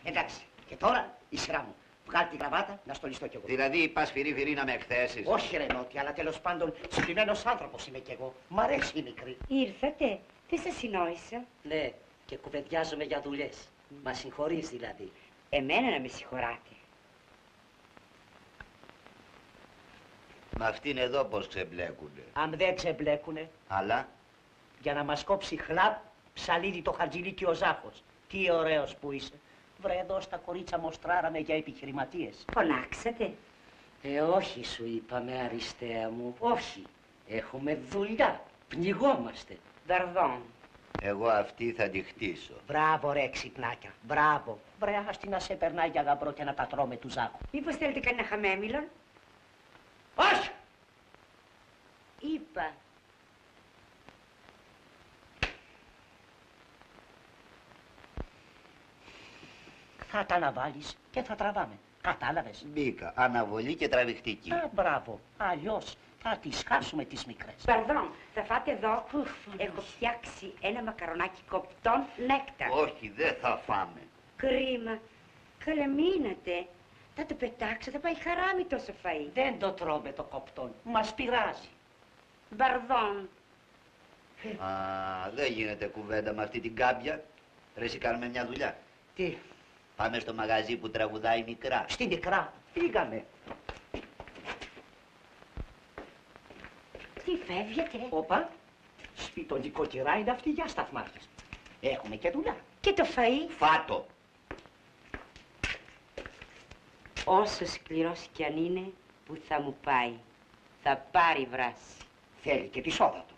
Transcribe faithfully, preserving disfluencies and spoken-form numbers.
Εντάξει, και τώρα η σειρά μου. Βγάλει την κραβάτα να στολιστώ κι εγώ. Δηλαδή πας φυρί-φυρί να με εκθέσεις. Όχι ρε Νότι, αλλά τέλος πάντων συγκεκριμένος άνθρωπος είμαι κι εγώ. Μ' αρέσει η μικρή. Ήρθατε, δεν σας συνόησα. Ναι, και κουβεντιάζομαι για δουλειές. Μα συγχωρείς δηλαδή. Εμένα να με συγχωράτε. Μα αυτήν εδώ πώς ξεμπλέκουνε. Αν δεν ξεμπλέκουνε, Αλλά. για να μας κόψει χλαπ, ψαλίδι το χαρτζηλίκι ο Ζάχος. Τι ωραίος που είσαι. Βρε εδώ στα κορίτσα μοστράραμε για επιχειρηματίες. Φωνάξατε. Ε, όχι σου είπαμε, Αριστεία μου, όχι. Έχουμε δουλειά, πνιγόμαστε. Βαρδόν. Εγώ αυτή θα τη χτίσω. Μπράβο ρε ξυπνάκια, μπράβο. Βρε άστη να σε περνάει για γαμπρό και να τα τρώμε του Ζάχου. Μήπως θέλετε κανένα χαμέμιλον. Όχι! Είπα. Θα τα αναβάλεις και θα τραβάμε. Κατάλαβες. Μπήκα. Αναβολή και τραβηχτική. Α, μπράβο. Αλλιώς θα τις χάσουμε τις μικρές. Παρδόν, θα φάτε εδώ. Έχω φτιάξει ένα μακαρονάκι κοπτών νέκτα. Όχι, δεν θα φάμε. Κρίμα. Καλεμείνατε. Θα το πετάξω, θα πάει χαράμι τόσο φαΐ. Δεν το τρώμε το κοπτόν. Μας πειράζει. Μπαρδόν. Α, δεν γίνεται κουβέντα με αυτή την κάμπια. Ρε, εσύ κάνουμε μια δουλειά. Τι, Πάμε στο μαγαζί που τραγουδάει μικρά. στη μικρά. Πήγαμε. Τι φεύγετε. Όπα, σπίτο νοικοκυρά είναι αυτή για σταθμάρχες. Έχουμε και δουλειά. Και το φαΐ. Φάτο. Όσο σκληρός κι αν είναι, που θα μου πάει. Θα πάρει βράση. Θέλει και τη σόδα του.